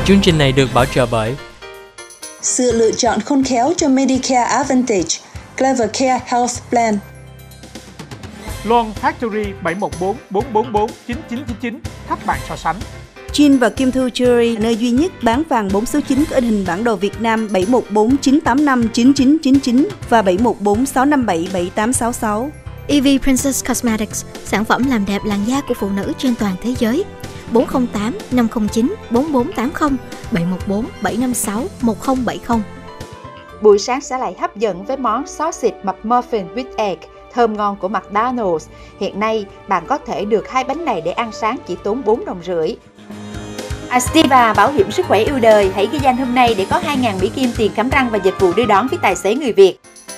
Chương trình này được bảo trợ bởi sự lựa chọn khôn khéo cho Medicare Advantage, Clever Care Health Plan. Loan Factory 714 444 9999 thách bạn so sánh. Chin và Kim Thu Jewelry, nơi duy nhất bán vàng 4 số 9 có in hình bản đồ Việt Nam 714 985 9999 và 714 657 7866. EV Princess Cosmetics, sản phẩm làm đẹp làn da của phụ nữ trên toàn thế giới. 408 509 4480 714 756 1070. Buổi sáng sẽ lại hấp dẫn với món sausage McMuffin with egg thơm ngon của McDonald's. Hiện nay, bạn có thể được 2 bánh này để ăn sáng chỉ tốn 4,5 đồng. Astiva Bảo hiểm sức khỏe yêu đời, hãy ghi danh hôm nay để có 2.000 Mỹ Kim tiền khám răng và dịch vụ đưa đón với tài xế người Việt.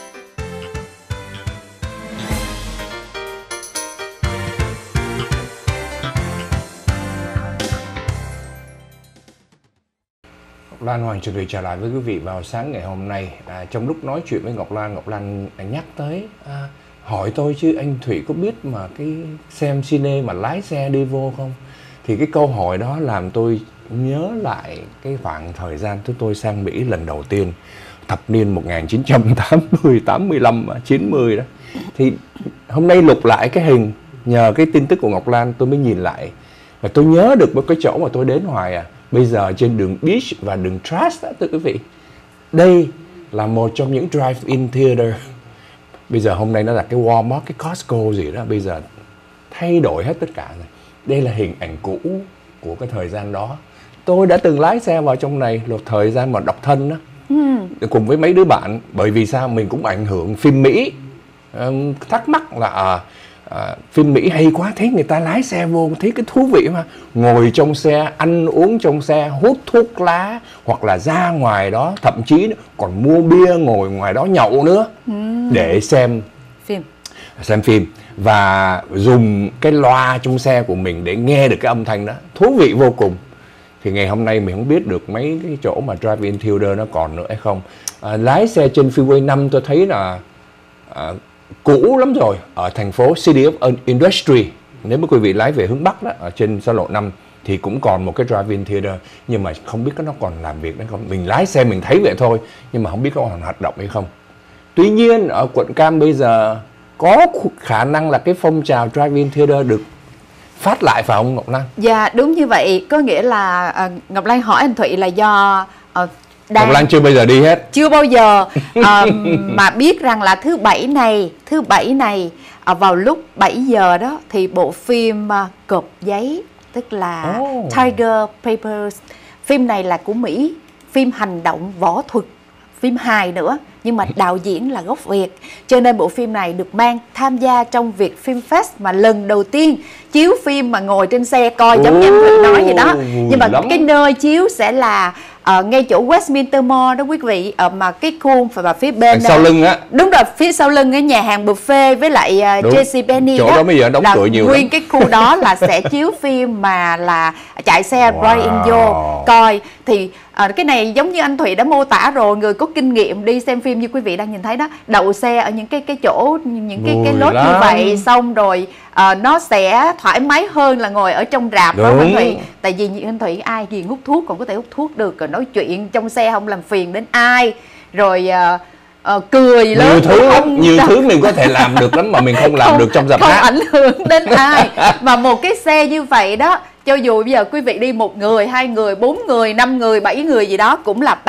Ngọc Lan Hoàng chuẩn bị trở lại với quý vị vào sáng ngày hôm nay. Trong lúc nói chuyện với Ngọc Lan nhắc tới hỏi tôi chứ anh Thủy có biết mà cái xem cine mà lái xe đi vô không? Thì cái câu hỏi đó làm tôi nhớ lại cái khoảng thời gian tôi sang Mỹ lần đầu tiên, thập niên 1980, 85, 90 đó. Thì hôm nay lục lại cái hình, nhờ cái tin tức của Ngọc Lan tôi mới nhìn lại. Và tôi nhớ được một cái chỗ mà tôi đến hoài bây giờ trên đường Beach và đường Trask đó, thưa quý vị. Đây là một trong những drive-in theater. Bây giờ hôm nay nó là cái Walmart, cái Costco gì đó, bây giờ thay đổi hết tất cả rồi. Đây là hình ảnh cũ của cái thời gian đó. Tôi đã từng lái xe vào trong này một thời gian mà độc thân đó, cùng với mấy đứa bạn. Bởi vì sao? Mình cũng ảnh hưởng phim Mỹ. Thắc mắc là phim Mỹ hay quá, thấy người ta lái xe vô thấy cái thú vị mà. Ngồi trong xe, ăn uống trong xe, hút thuốc lá, hoặc là ra ngoài đó, thậm chí còn mua bia ngồi ngoài đó nhậu nữa để xem phim và dùng cái loa trong xe của mình để nghe được cái âm thanh đó. Thú vị vô cùng. Thì ngày hôm nay mình không biết được mấy cái chỗ mà drive-in theater nó còn nữa hay không. Lái xe trên Freeway 5 tôi thấy là cũ lắm rồi. Ở thành phố City of Industry, nếu mà quý vị lái về hướng Bắc đó, ở trên xa lộ 5 thì cũng còn một cái drive-in theater. Nhưng mà không biết nó còn làm việc đấy không. Mình lái xe mình thấy vậy thôi, nhưng mà không biết có còn hoạt động hay không. Tuy nhiên ở quận Cam bây giờ có khả năng là cái phong trào drive-in theater được phát lại phải không Ngọc Lan? Dạ đúng như vậy. Có nghĩa là Ngọc Lan hỏi anh Thụy là do Ngọc Lan chưa bao giờ đi hết. Chưa bao giờ mà biết rằng là thứ bảy này vào lúc 7 giờ đó thì bộ phim Cọp Giấy, tức là Tiger Papers. Phim này là của Mỹ, phim hành động võ thuật, phim hài nữa, nhưng mà đạo diễn là gốc Việt. Cho nên bộ phim này được mang tham gia trong việc Film Fest mà lần đầu tiên chiếu phim mà ngồi trên xe coi, giống như anh Thụy nói vậy đó. Nhưng mà cái nơi chiếu sẽ là ngay chỗ Westminster Mall đó quý vị, mà cái khu và phía bên sau lưng á. Đúng rồi, phía sau lưng cái nhà hàng buffet với lại JCPenney chỗ đó bây giờ đóng cửa nhiều nguyên lắm. Cái khu đó là sẽ chiếu phim mà là chạy xe Brian vô coi. Thì cái này giống như anh Thụy đã mô tả rồi, người có kinh nghiệm đi xem phim như quý vị đang nhìn thấy đó, đậu xe ở những cái chỗ, những cái lốt như vậy, xong rồi nó sẽ thoải mái hơn là ngồi ở trong rạp đó anh Thụy. Tại vì như anh Thụy ai ghiền hút thuốc còn có thể hút thuốc được, rồi nói chuyện trong xe không làm phiền đến ai, rồi cười lớn nhiều thứ mình có thể làm được lắm mà mình không làm được trong rạp hát, không ảnh hưởng đến ai. Mà một cái xe như vậy đó, cho dù bây giờ quý vị đi 1 người, 2 người, 4 người, 5 người, 7 người gì đó cũng là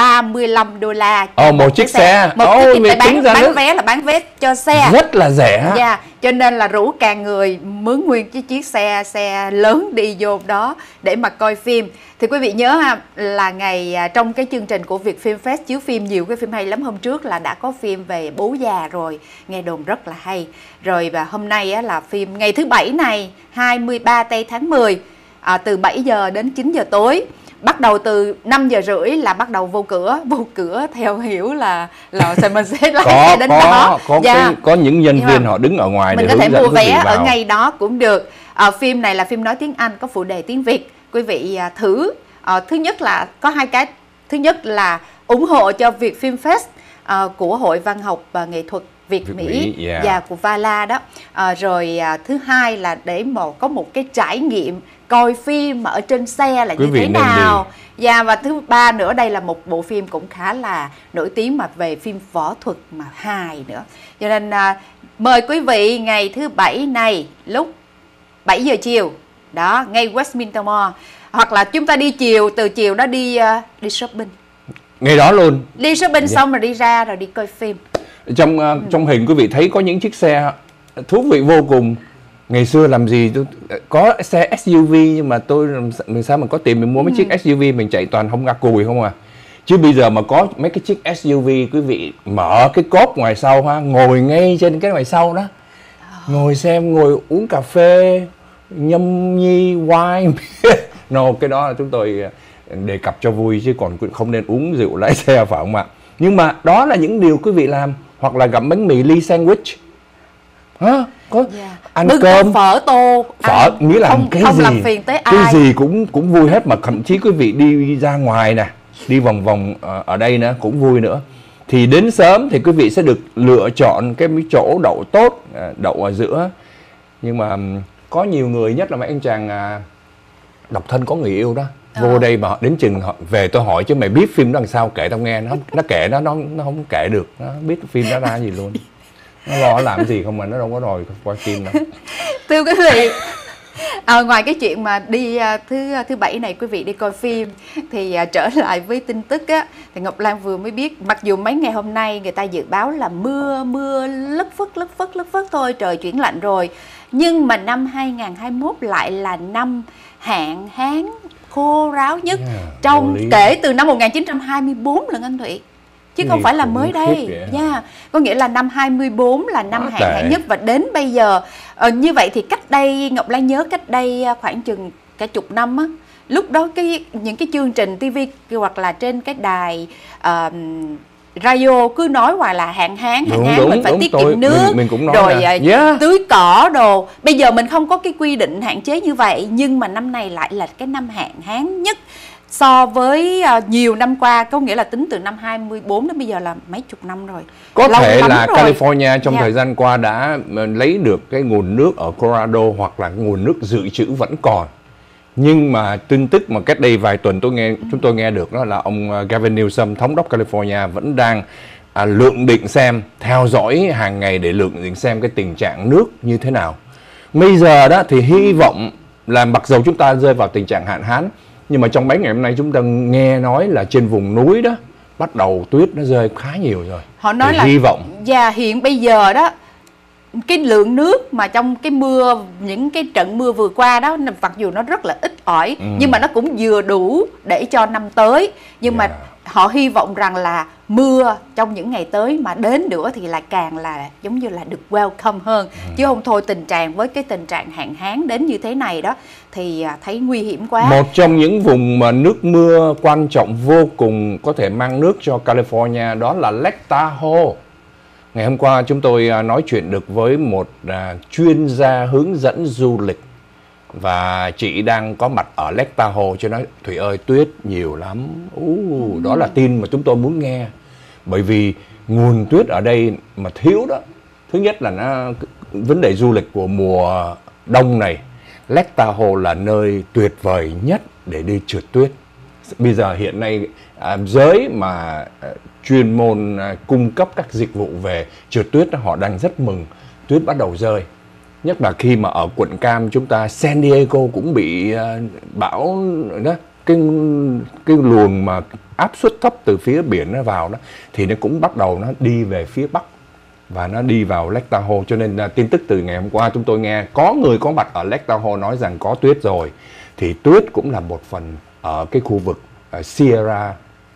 $35 một chiếc xe. Bán vé là bán vé cho xe rất là rẻ. Dạ, cho nên là rủ càng người mướn nguyên cái chiếc xe lớn đi vô đó để mà coi phim. Thì quý vị nhớ ha, là trong cái chương trình của Việt Film Fest chiếu phim nhiều cái phim hay lắm. Hôm trước là đã có phim về bố già rồi, nghe đồn rất là hay. Rồi và hôm nay á, là phim ngày thứ Bảy này 23 tây tháng 10, từ 7 giờ đến 9 giờ tối. Bắt đầu từ 5 giờ rưỡi là bắt đầu vô cửa theo hiểu là mình sẽ lái xe đến đó. Có những nhân viên họ đứng ở ngoài mình để có thể mua vé vào. ở ngay đó cũng được. Phim này là phim nói tiếng Anh, có phụ đề tiếng Việt. Quý vị thử. Thứ nhất là có 2 cái. Thứ nhất là ủng hộ cho Việt Film Fest của Hội Văn học và Nghệ thuật Việt Mỹ và của Vala đó. Rồi thứ hai là để có một cái trải nghiệm coi phim mà ở trên xe là Quý như vị thế nên nào. Và thứ ba nữa, đây là một bộ phim cũng khá là nổi tiếng mà về phim võ thuật mà hài nữa. Cho nên mời quý vị ngày thứ Bảy này lúc 7 giờ chiều đó, ngay Westminster Mall, hoặc là chúng ta đi từ chiều đó đi shopping. Ngày đó luôn. Đi shopping xong rồi đi ra rồi đi coi phim. Trong hình quý vị thấy có những chiếc xe thú vị vô cùng. Ngày xưa làm gì có xe SUV, nhưng mà mình sao mà có tiền mình mua mấy chiếc SUV, mình chạy toàn không ngã cùi không à. Chứ bây giờ mà có mấy cái chiếc SUV, quý vị mở cái cốp ngoài sau ha, ngồi ngay trên cái ngoài sau đó, ngồi xem, ngồi uống cà phê, nhâm nhi wine. No, cái đó là chúng tôi đề cập cho vui chứ còn không nên uống rượu lái xe, phải không ạ? Nhưng mà đó là những điều quý vị làm. Hoặc là gặm bánh mì ly sandwich, có ăn cơm, phở tô, nghĩa là không, cái không gì làm phiền tới cái ai. gì cũng vui hết. Mà thậm chí quý vị đi ra ngoài nè, đi vòng vòng ở đây nữa cũng vui nữa. Thì đến sớm thì quý vị sẽ được lựa chọn cái chỗ đậu tốt, đậu ở giữa. Nhưng mà có nhiều người, nhất là mấy anh chàng độc thân có người yêu đó, vô đây mà đến chừng họ về tôi hỏi chứ mày biết phim đó làm sao kể tao nghe, nó kể nó không kể được, nó biết phim đó ra gì luôn, nó lo làm gì không mà nó đâu có rồi coi phim đâu. Thưa quý vị, ngoài cái chuyện mà đi thứ Bảy này quý vị đi coi phim thì trở lại với tin tức á, thì Ngọc Lan vừa mới biết, mặc dù mấy ngày hôm nay người ta dự báo là mưa lất phất thôi, trời chuyển lạnh rồi, nhưng mà năm 2021 lại là năm hạn hán khô ráo nhất kể từ năm 1924 lần anh Thụy, chứ không phải là mới đây. Có nghĩa là năm 24 là năm hạn hán nhất, và đến bây giờ như vậy thì cách đây, Ngọc Lan nhớ cách đây khoảng chừng cả chục năm á, lúc đó những cái chương trình TV hoặc là trên cái đài radio cứ nói hoài là hạn hán, mình phải tiết kiệm nước, mình cũng nói rồi tưới cỏ đồ. Bây giờ mình không có cái quy định hạn chế như vậy, nhưng mà năm này lại là cái năm hạn hán nhất so với nhiều năm qua, có nghĩa là tính từ năm 24 đến bây giờ là mấy chục năm rồi. Có thể là rồi. California trong thời gian qua đã lấy được cái nguồn nước ở Colorado, hoặc là nguồn nước dự trữ vẫn còn. Nhưng mà tin tức mà cách đây vài tuần chúng tôi nghe được đó là ông Gavin Newsom, thống đốc California, vẫn đang lượng định xem, theo dõi hàng ngày để lượng định xem cái tình trạng nước như thế nào. Bây giờ đó thì hy vọng là mặc dầu chúng ta rơi vào tình trạng hạn hán, nhưng mà trong mấy ngày hôm nay chúng ta nghe nói là trên vùng núi đó bắt đầu tuyết nó rơi khá nhiều rồi. Họ nói là hy vọng. Và hiện bây giờ đó, cái lượng nước mà trong cái mưa, những cái trận mưa vừa qua đó, mặc dù nó rất là ít ỏi, nhưng mà nó cũng vừa đủ để cho năm tới. Nhưng mà họ hy vọng rằng là mưa trong những ngày tới mà đến nữa thì là càng là giống như là được welcome hơn. Chứ không thôi tình trạng hạn hán đến như thế này đó thì thấy nguy hiểm quá. Một trong những vùng mà nước mưa quan trọng vô cùng có thể mang nước cho California đó là Lake Tahoe. Ngày hôm qua chúng tôi nói chuyện được với một chuyên gia hướng dẫn du lịch, và chị đang có mặt ở Lake Tahoe, cho nói Thủy ơi tuyết nhiều lắm. Đó là tin mà chúng tôi muốn nghe. Bởi vì nguồn tuyết ở đây mà thiếu đó, thứ nhất là vấn đề du lịch của mùa đông này, Lake Tahoe là nơi tuyệt vời nhất để đi trượt tuyết. Bây giờ hiện nay giới mà chuyên môn cung cấp các dịch vụ về trượt tuyết họ đang rất mừng tuyết bắt đầu rơi. Nhất là khi mà ở quận Cam chúng ta, San Diego cũng bị bão đó, cái luồng mà áp suất thấp từ phía biển nó vào đó thì nó cũng bắt đầu nó đi về phía bắc và nó đi vào Lake Tahoe. Cho nên tin tức từ ngày hôm qua chúng tôi nghe có người có mặt ở Lake Tahoe nói rằng có tuyết rồi. Thì tuyết cũng là một phần ở cái khu vực Sierra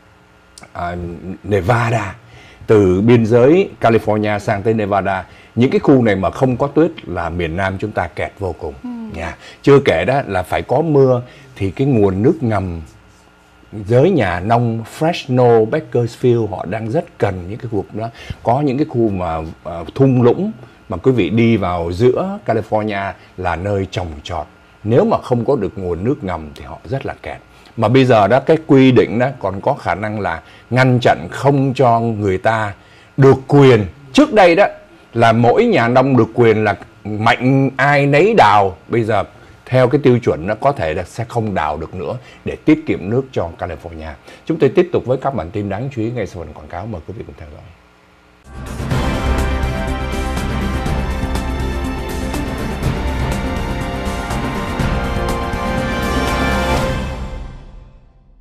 Nevada, từ biên giới California sang tới Nevada. Những cái khu này mà không có tuyết là miền Nam chúng ta kẹt vô cùng. Chưa kể đó là phải có mưa thì cái nguồn nước ngầm, giới nhà nông Fresno, Bakersfield họ đang rất cần những cái khu vực đó. Có những cái khu mà thung lũng mà quý vị đi vào giữa California là nơi trồng trọt. Nếu mà không có được nguồn nước ngầm thì họ rất là kẹt. Mà bây giờ đó cái quy định đó còn có khả năng là ngăn chặn không cho người ta được quyền. Trước đây đó là mỗi nhà nông được quyền là mạnh ai nấy đào. Bây giờ theo cái tiêu chuẩn nó có thể là sẽ không đào được nữa để tiết kiệm nước cho California. Chúng tôi tiếp tục với các bản tin đáng chú ý ngay sau phần quảng cáo, mời quý vị cùng theo dõi.